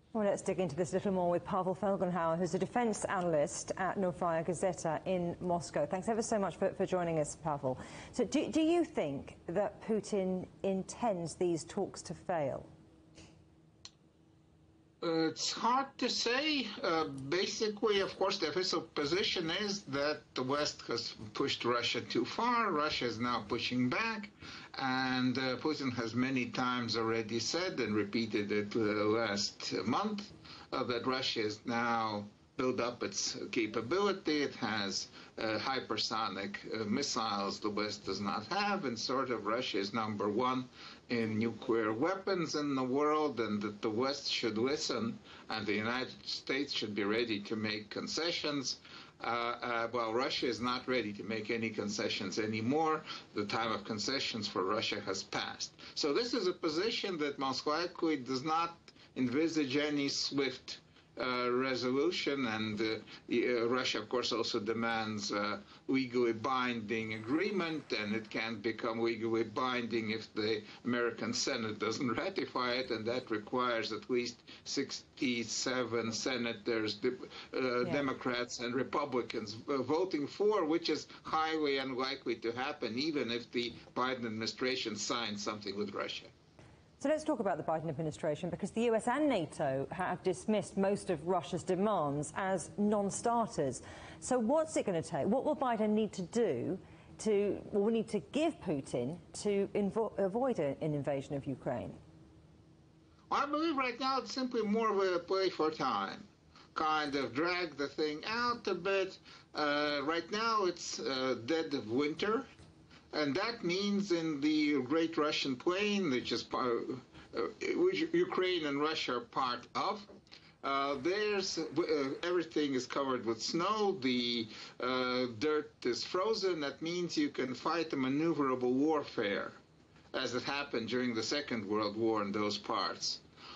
Well, let's dig into this a little more with Pavel Felgenhauer, who's a defence analyst at Novaya Gazeta in Moscow. Thanks ever so much for joining us, Pavel. So do you think that Putin intends these talks to fail? It's hard to say. Basically, of course, the official position is that the West has pushed Russia too far. Russia is now pushing back. And Putin has many times already said and repeated it last month that Russia is now built up its capability. It has hypersonic missiles the West does not have, and sort of Russia is #1 in nuclear weapons in the world, and that the West should listen and the United States should be ready to make concessions. Well, Russia is not ready to make any concessions anymore. The time of concessions for Russia has passed. So this is a position that most likely does not envisage any swift resolution, and Russia, of course, also demands legally binding agreement, and it can't become legally binding if the American Senate doesn't ratify it, and that requires at least 67 senators, Democrats and Republicans voting for, which is highly unlikely to happen, even if the Biden administration signs something with Russia. So let's talk about the Biden administration, because the US and NATO have dismissed most of Russia's demands as non-starters. So what's it going to take? What will Biden need to do or need to give Putin to avoid an invasion of Ukraine? I believe right now it's simply more of a play for time. Kind of drag the thing out a bit. Right now it's dead of winter. And that means in the Great Russian Plain, which Ukraine and Russia are part of, everything is covered with snow. The dirt is frozen. That means you can fight a maneuverable warfare, as it happened during the Second World War in those parts.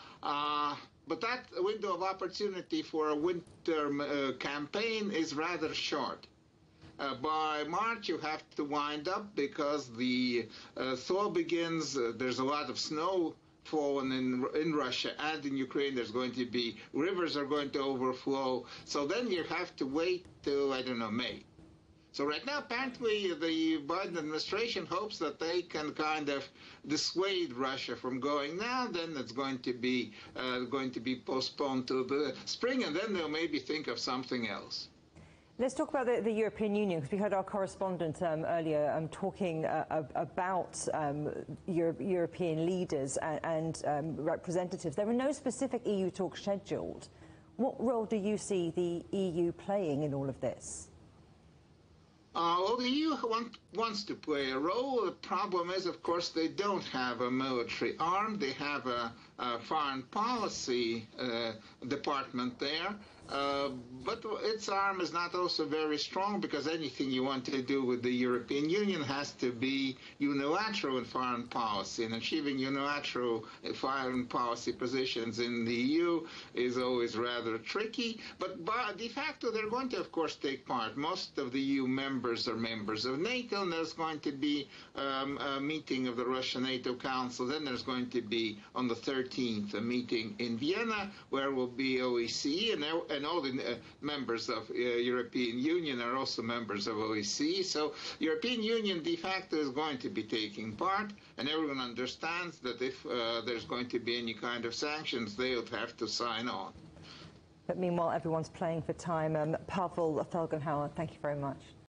But that window of opportunity for a winter campaign is rather short. By March, you have to wind up because the thaw begins. There's a lot of snow fallen in Russia and in Ukraine. There's going to be, rivers are going to overflow. So then you have to wait till, I don't know, May. So right now, apparently, the Biden administration hopes that they can kind of dissuade Russia from going now. Then it's going to be postponed to the spring, and then they'll maybe think of something else. Let's talk about the European Union, because we heard our correspondent earlier talking about European leaders and representatives. There are no specific EU talks scheduled. What role do you see the EU playing in all of this? Well, the EU wants to play a role. The problem is, of course, they don't have a military arm. They have a foreign policy department there. But its arm is not also very strong, because anything you want to do with the European Union has to be unilateral in foreign policy, and achieving unilateral foreign policy positions in the EU is always rather tricky. But de facto, they're going to, of course, take part. Most of the EU members are members of NATO, and there's going to be a meeting of the Russia-NATO Council. Then there's going to be, on the 13th, a meeting in Vienna, where will be OSCE, and all the members of European Union are also members of OSCE. So European Union de facto is going to be taking part, and everyone understands that if there's going to be any kind of sanctions, they would have to sign on. But meanwhile, everyone's playing for time. Pavel Felgenhauer, thank you very much.